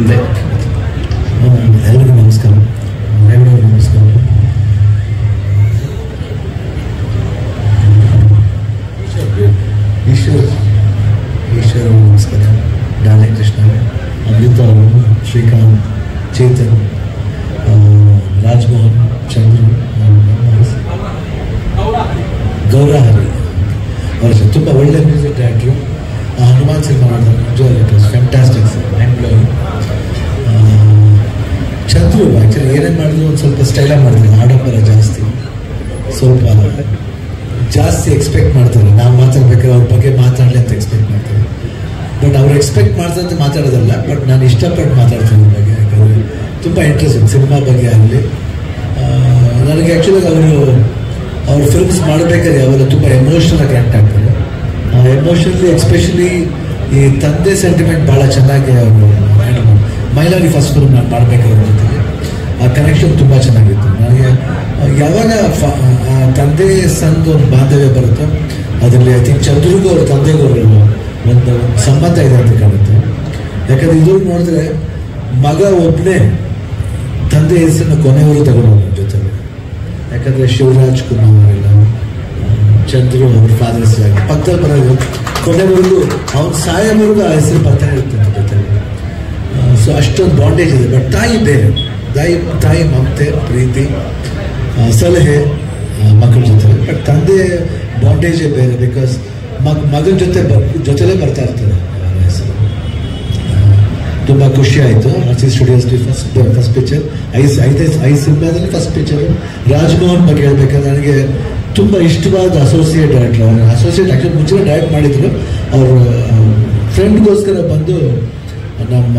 Play. ಎಲ್ಲರಿಗೂ ನಮಸ್ಕಾರ. ಎಲ್ಲರಿಗೂ ನಮಸ್ಕಾರ. ಈಶ್ವರ ನಮಸ್ಕಾರ. ಡಾಲೆ ಕೃಷ್ಣ, ಅಮೃತ ಅವರು, ಶ್ರೀಕಾಂತ್, ಚೇತನ್, ರಾಜ್ಮೋಹನ್, ಚಂದ್ರು, ಗೌರಹರಿ ಅವರ ತುಂಬ ಒಳ್ಳೆ ಮ್ಯೂಸಿಕ್ ಡೈರೆಕ್ಟ್ರು. ಹನುಮಾನ್ ಸಿನಿಮಾ ಮಾಡಿದ್ರು, ನಿಜವಾಗ್ಲೂ it was fantastic, mind blowing. Chandru actually ಏನೇನು ಮಾಡಿದ್ರು ಒಂದು ಸ್ವಲ್ಪ ಸ್ಟೈಲಾಗಿ ಮಾಡಿದ್ರು, ಆಡಂಬರ ಜಾಸ್ತಿ, ಸ್ವಲ್ಪ ಜಾಸ್ತಿ ಎಕ್ಸ್ಪೆಕ್ಟ್ ಮಾಡ್ತಾರೆ. ನಾವು ಮಾತಾಡ್ಬೇಕಾದ್ರೆ ಅವ್ರ ಬಗ್ಗೆ ಮಾತಾಡಲಿ ಅಂತ ಎಕ್ಸ್ಪೆಕ್ಟ್ ಮಾಡ್ತಾರೆ. ಬಟ್ ಅವ್ರು ಎಕ್ಸ್ಪೆಕ್ಟ್ ಮಾಡ್ದಂತೆ ಮಾತಾಡೋದಲ್ಲ, ಬಟ್ ನಾನು ಇಷ್ಟಪಟ್ಟು ಮಾತಾಡ್ತೀನಿ ಅವ್ರ ಬಗ್ಗೆ. ಯಾಕಂದರೆ ತುಂಬ ಇಂಟ್ರೆಸ್ಟಿಂಗ್ ಸಿನಿಮಾ ಬಗ್ಗೆ ಆಗಲಿ. ನನಗೆ ಆ್ಯಕ್ಚುಲಾಗಿ ಅವ್ರ ಫಿಲ್ಮ್ಸ್ ಮಾಡಬೇಕಾದ್ರೆ ಅವೆಲ್ಲ ತುಂಬ ಎಮೋಷ್ನಲಾಗಿ ಆ್ಯಕ್ಟ್ ಆಗ್ತಾರೆ. ಎಮೋಷನಲಿ ಎಸ್ಪೆಷಲಿ ಈ ತಂದೆ ಸೆಂಟಿಮೆಂಟ್ ಭಾಳ ಚೆನ್ನಾಗಿ ಅವರು ಹ್ಯಾಂಡಲ್ ಮಾಡಿ. ಮೈಲಾರಿ ಫಸ್ಟ್ ಫಿಲ್ಮ್ ನಾನು ಮಾಡಬೇಕಾದ್ರ ಜೊತೆಗೆ ಆ ಕನೆಕ್ಷನ್ ತುಂಬ ಚೆನ್ನಾಗಿತ್ತು. ನನಗೆ ಯಾವಾಗ ತಂದೆ ಸಂದು ಒಂದು ಬಾಂಧವ್ಯ ಬರುತ್ತೋ ಅದರಲ್ಲಿ ಐ ಥಿಂಕ್ ಚಂದ್ರಿಗೂ ಅವ್ರ ತಂದೆಗೂ ಒಂದು ಸಂಬಂಧ ಇದೆ ಅಂತ ಕಾಣುತ್ತೆ. ಯಾಕಂದರೆ ಇದು ನೋಡಿದ್ರೆ ಮಗ ಒಬ್ಬನೇ ತಂದೆ ಹೆಸರನ್ನು ಕೊನೆಯವರು ತಗೊಂಡವ್ರು ಜೊತೆಗೆ. ಯಾಕಂದರೆ ಶಿವರಾಜ್ ಕುಮಾರ್ ಎಲ್ಲ ಚಂದ್ರು ಅವ್ರ ಫಾದರ್ಸ್ ಆಗಿ ಪಕ್ಕದಲ್ಲಿ ಬರೋದು ಕೊನೆವರೆಗೂ ಅವ್ನ ಸಾಯೋವರೆಗೂ ಆ ಹೆಸರು ಬರ್ತಾನೆ ಇರುತ್ತೆ ಅಂತ ಜೊತೆಗೆ. ಸೊ ಅಷ್ಟೊಂದು ಬಾಂಡೇಜ್ ಇದೆ. ಬಟ್ ತಾಯಿ ಬೇರೆ, ತಾಯಿ ಮಮತೆ, ಪ್ರೀತಿ, ಸಲಹೆ ಮಕ್ಕಳ ಜೊತೆ. ಬಟ್ ತಂದೆ ಬಾಂಡೇಜೇ ಬೇರೆ. ಬಿಕಾಸ್ ಮಗನ ಜೊತೆಲೇ ಬರ್ತಾ ಇರ್ತಾರೆ ಹೆಸರು. ತುಂಬ ಖುಷಿ ಆಯಿತು. ಆರ್ಸಿ ಸ್ಟುಡಿಯೋಸ್ಲಿ ಫಸ್ಟ್ ಪಿಕ್ಚರ್, ಐದು ಸಿನಿಮಾದಲ್ಲಿ ಫಸ್ಟ್ ಪಿಕ್ಚರು. ರಾಜ್ಮೋಹನ್ ಬಗ್ಗೆ ಹೇಳ್ಬೇಕಾದ್ರೆ ನನಗೆ ತುಂಬ ಇಷ್ಟವಾದ ಅಸೋಸಿಯೇಟ್ ಡೈರೆಕ್ಟರ್. ಅವರು ಅಸೋಸಿಯೇಟ್ ಆ್ಯಕ್ಚುಲಿ ಮುಂಚೆ ಡೈರೆಕ್ಟ್ ಮಾಡಿದ್ರು. ಅವರು ಫ್ರೆಂಡ್ಗೋಸ್ಕರ ಬಂದು ನಮ್ಮ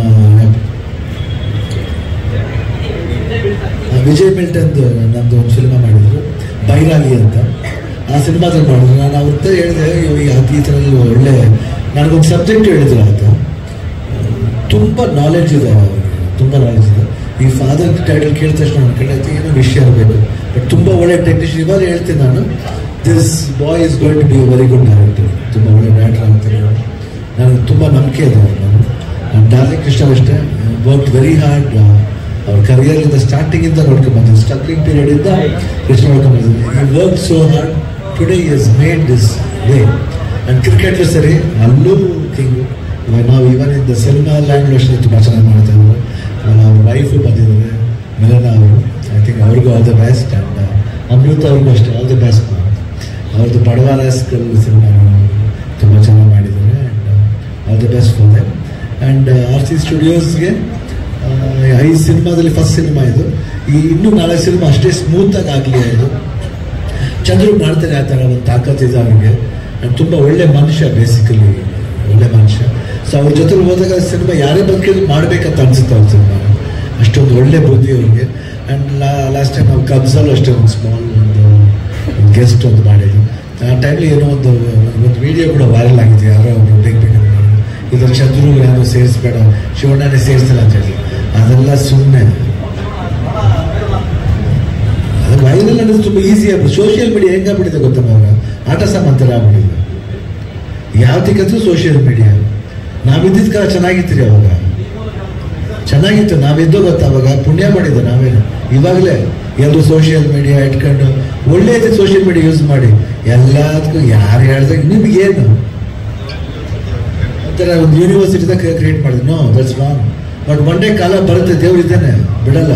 ವಿಜಯ್ ಮಿಲ್ಟನ್ದು ನಮ್ಮದು ಒಂದು ಸಿನಿಮಾ ಮಾಡಿದರು, ಬೈರಾಗಿ ಅಂತ. ಆ ಸಿನಿಮಾದಲ್ಲಿ ಮಾಡಿದ್ರು. ನಾನು ಅವ್ರದ್ದು ಹೇಳಿದೆ, ಈ ಥರ ಒಳ್ಳೆ ನನಗೊಂದು ಸಬ್ಜೆಕ್ಟ್ ಹೇಳಿದ್ರು ಆತ. ತುಂಬ ನಾಲೆಡ್ಜ್ ಇದೆ ಅವರಿಗೆ, ತುಂಬ ನಾಲೆಡ್ಜ್ ಇದೆ. ಈ ಫಾದರ್ ಟೈಟಲ್ ಕೇಳಿದ ತಕ್ಷಣ ನನ್ನ ಕಡೆ ಏನೋ ವಿಷಯ ಇರಬೇಕು. ಬಟ್ ತುಂಬ ಒಳ್ಳೆ ಟೆಕ್ನಿಷಿಯನ್. ಇವಾಗ ಹೇಳ್ತೀನಿ ನಾನು, this boy is going to be very good director. ತುಂಬ ಒಳ್ಳೆ ಡೈರೆಕ್ಟರ್ ಆಗ್ತಾರೆ. ನನಗೆ ತುಂಬ ನಂಬಿಕೆ ಇದೆ ಅವರು. ನಾನು ಡಾರ್ಲಿ ಕೃಷ್ಣ ಅಷ್ಟೇ ವರ್ಕ್ ವೆರಿ ಹಾರ್ಡ್. ಅವ್ರ ಕರಿಯರಿಂದ ಸ್ಟಾರ್ಟಿಂಗಿಂದ ನೋಡ್ಕೊಂಡ್ಬಂದಿದ್ದು, ಸ್ಟ್ರಗ್ಲಿಂಗ್ ಪೀರಿಯಡಿಂದ ಕೃಷ್ಣ ನೋಡ್ಕೊಂಡ್ಬಂದಿದ್ದು. ಈ work so hard. Today is made this way. And ಕ್ರಿಕೆಟ್ಲು ಸರಿ, ಅಲ್ಲೂ ಕಿಂಗು. ನಾವು even in the cinema language ಅಷ್ಟೇ ತುಂಬ ಚೆನ್ನಾಗಿ ಮಾಡ್ತಾ ಇದ್ದಾರೆ. ಅವ್ರ ವೈಫು ಬಂದಿದ್ದಾರೆ, ಮಿಲನ ಅವರು. ಐ ಥಿಂಕ್ ಅವ್ರಿಗೂ all the best. And Amrutha ಅವ್ರಿಗೂ ಅಷ್ಟೇ ಆಲ್ ದ ಬೆಸ್ಟ್. ಅವ್ರದ್ದು ಬಡವಾರಸ್ಕಲ್ ಸಿನಿಮಾ ತುಂಬ ಚೆನ್ನಾಗಿ ಮಾಡಿದ್ದಾರೆ. And all the best for them. And RC ಸ್ಟುಡಿಯೋಸ್ಗೆ 5 ಸಿನಿಮಾದಲ್ಲಿ ಫಸ್ಟ್ ಸಿನಿಮಾ ಇದು. ಇನ್ನೂ 4 ಸಿನಿಮಾ ಅಷ್ಟೇ ಸ್ಮೂತಾಗಿ ಆಗಲಿ. ಇದು ಚಂದ್ರು ಮಾಡ್ತಾರೆ ಆ ಥರ ಒಂದು ತಾಕತ್ತಿದೆ ಅವ್ರಿಗೆ. ಆ್ಯಂಡ್ ತುಂಬ ಒಳ್ಳೆ ಮನುಷ್ಯ, ಬೇಸಿಕಲಿ ಒಳ್ಳೆ ಮನುಷ್ಯ. ಸೊ ಅವ್ರ ಜೊತೆ ಹೋದಾಗ ಸಿನಿಮಾ ಯಾರೇ ಬಂದು ಮಾಡಬೇಕಂತ ಅನ್ಸುತ್ತೆ ಅವ್ರ ಸಿನಿಮಾ. ಅಷ್ಟೊಂದು ಒಳ್ಳೆ ಬುದ್ಧಿ ಅವ್ರಿಗೆ. ಆ್ಯಂಡ್ ಲಾಸ್ಟ್ ಟೈಮ್ ನಾವು ಕಬ್ಸಲ್ಲೂ ಅಷ್ಟೇ ಒಂದು ಸ್ಮಾಲ್ ಒಂದು ಗೆಸ್ಟ್ ಒಂದು ಮಾಡಿದ್ವಿ. ಆ ಟೈಮ್ಲಿ ಏನೋ ಒಂದು ವಿಡಿಯೋ ಕೂಡ ವೈರಲ್ ಆಗಿದೆ. ಯಾರೋ ಅವರು ಬೇಕಂತ ಮಾಡಿದ್ರು, ಇದರ ಚಂದ್ರು ಯಾರು ಸೇರಿಸ್ಬೇಡ, ಶಿವಣ್ಣನೇ ಸೇರಿಸಲ್ಲ ಅಂತ ಹೇಳಿ. ಅದೆಲ್ಲ ಸುಮ್ಮನೆ ಅದು ವೈರಲ್ ಅನ್ನೋದು ತುಂಬ ಈಸಿ ಆಗ್ಬಿಟ್ಟು. ಸೋಷಿಯಲ್ ಮೀಡಿಯಾ ಹೆಂಗಾಗ್ಬಿಟ್ಟಿದೆ ಗೊತ್ತಾ ಅವಾಗ, ಆಟ ಸಾಮಾನ್ತರ ಆಗ್ಬಿಟ್ಟಿದೆ. ಯಾವ್ದಕ್ಕಂತೂ ಸೋಷಿಯಲ್ ಮೀಡಿಯಾ. ನಾವಿದ್ದಿದ್ದ ಕಾಲ ಚೆನ್ನಾಗಿತ್ತೀರಿ ಅವಾಗ, ಚೆನ್ನಾಗಿತ್ತು. ನಾವಿದ್ದೋ ಗೊತ್ತಾ ಅವಾಗ, ಪುಣ್ಯ ಮಾಡಿದ್ದು ನಾವೇನು. ಇವಾಗಲೇ ಎಲ್ಲರೂ ಸೋಷಿಯಲ್ ಮೀಡಿಯಾ ಇಟ್ಕೊಂಡು ಒಳ್ಳೆಯದೇ ಸೋಷಿಯಲ್ ಮೀಡಿಯಾ ಯೂಸ್ ಮಾಡಿ ಎಲ್ಲದಕ್ಕೂ ಯಾರು ಹೇಳಿದಾಗ ನಿಮಗೇನು ಒಂಥರ ಒಂದು ಯೂನಿವರ್ಸಿಟಿದಾಗ ಕ್ರಿಯೇಟ್ ಮಾಡಿದ್ರು. No, that's wrong. But one day ಕಾಲ ಬರುತ್ತೆ, ದೇವ್ರಿದ್ದಾನೆ, ಬಿಡಲ್ಲ.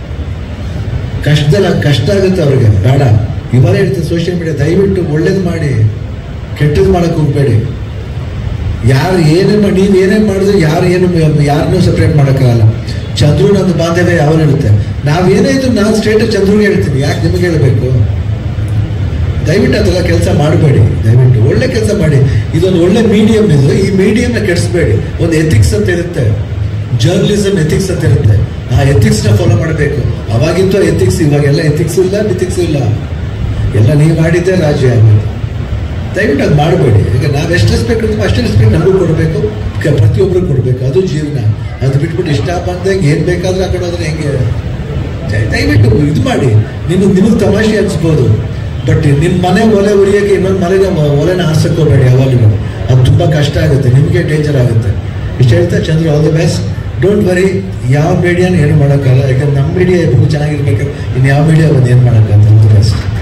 ಕಷ್ಟ ಆಗುತ್ತೆ ಅವ್ರಿಗೆ, ಬೇಡ. ಇವಾಗ ಹೇಳ್ತೀನಿ ಸೋಷಿಯಲ್ ಮೀಡಿಯಾ ದಯವಿಟ್ಟು ಒಳ್ಳೇದು ಮಾಡಿ, ಕೆಟ್ಟದ್ದು ಮಾಡೋಕ್ಕೆ ಹೋಗ್ಬೇಡಿ. ಯಾರು ಏನೇ ಮಾಡಿ, ನೀವು ಏನೇ ಮಾಡಿದ್ರು ಯಾರನ್ನೂ ಸಪ್ರೇಟ್ ಮಾಡೋಕ್ಕಾಗಲ್ಲ. ಚಂದ್ರು ನನ್ನ ಬಾಂಧವ್ಯ ಯಾವಾಗ ಇರುತ್ತೆ. ನಾವೇನೇ ಇದ್ರು ನಾನು ಸ್ಟ್ರೇಟ್ ಚಂದ್ರಿಗೆ ಹೇಳ್ತೀನಿ, ಯಾಕೆ ನಿಮಗೆ ಹೇಳಬೇಕು? ದಯವಿಟ್ಟು ಅದೆಲ್ಲ ಕೆಲಸ ಮಾಡಬೇಡಿ. ದಯವಿಟ್ಟು ಒಳ್ಳೆ ಕೆಲಸ ಮಾಡಿ. ಇದೊಂದು ಒಳ್ಳೆ ಮೀಡಿಯಂ ಇದು. ಈ ಮೀಡಿಯಂನ ಕೆಡಿಸ್ಬೇಡಿ. ಒಂದು ಎಥಿಕ್ಸ್ ಅಂತ ಇರುತ್ತೆ, ಜರ್ನಲಿಸಮ್ ಎಥಿಕ್ಸ್ ಅಂತ ಇರುತ್ತೆ. ಆ ಎಥಿಕ್ಸ್ನ ಫಾಲೋ ಮಾಡಬೇಕು. ಅವಾಗಿತ್ತು ಎಥಿಕ್ಸ್, ಇವಾಗೆಲ್ಲ ಎಥಿಕ್ಸ್ ಇಲ್ಲ, ಮಿಥಿಕ್ಸ್ ಇಲ್ಲ. ಎಲ್ಲ ನೀವು ಮಾಡಿದ್ದೆ ರಾಜ್ಯ ಆಗೋದು. ದಯವಿಟ್ಟು ಅದು ಮಾಡಬೇಡಿ. ಈಗ ನಾವು ಎಷ್ಟು ರೆಸ್ಪೆಕ್ಟ್ ಇರ್ತೀವಿ ಅಷ್ಟೇ ರೆಸ್ಪೆಕ್ಟ್ ನಮಗೂ ಕೊಡಬೇಕು, ಪ್ರತಿಯೊಬ್ಬರಿಗೂ ಕೊಡಬೇಕು. ಅದು ಜೀವನ. ಅದು ಬಿಟ್ಬಿಟ್ಟು ಇಷ್ಟ ಬಂದಂಗೆ ಏನು ಬೇಕಾದ್ರೂ ಹಾಕೊಂಡೋದ್ರೆ ಹೆಂಗೆ? ದಯವಿಟ್ಟು ಇದು ಮಾಡಿ. ನಿಮಗೆ ತಮಾಷೆ ಅನ್ಸ್ಬೋದು, ಬಟ್ ನಿಮ್ಮ ಮನೆ ಒಲೆ ಉರಿಯೋಕ್ಕೆ ಇನ್ನೊಂದು ಮನೆಗೆ ಒಲೆನ ಹಾರ್ಸಕ್ಕೋಬೇಡಿ ಯಾವಾಗಲೂ. ಅದು ತುಂಬ ಕಷ್ಟ ಆಗುತ್ತೆ, ನಿಮಗೆ ಡೇಂಜರ್ ಆಗುತ್ತೆ. ಇಷ್ಟು ಹೇಳ್ತಾ Chandru, all the best. Don't worry, ಯಾವ ಮೀಡಿಯಾನು ಏನು ಮಾಡೋಕ್ಕಲ್ಲ. ಯಾಕಂದ್ರೆ ನಮ್ಮ ಮೀಡಿಯಾ ಎప్పుడు ಚೆನ್ನಾಗಿರ್ಬೇಕು, ಇನ್ನು ಯಾವ ಮೀಡಿಯಾ ಒಂದು ಏನು ಮಾಡೋಕ್ಕಂತ ಬೆಸ್ಟ್.